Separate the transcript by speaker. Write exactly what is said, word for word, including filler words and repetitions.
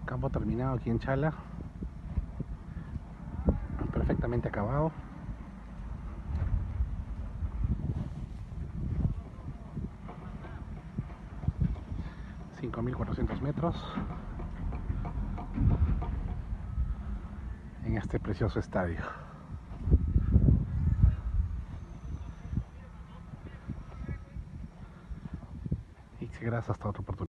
Speaker 1: Campo terminado aquí en Chala, perfectamente acabado. cinco mil cuatrocientos metros en este precioso estadio. Y gracias, hasta otra oportunidad.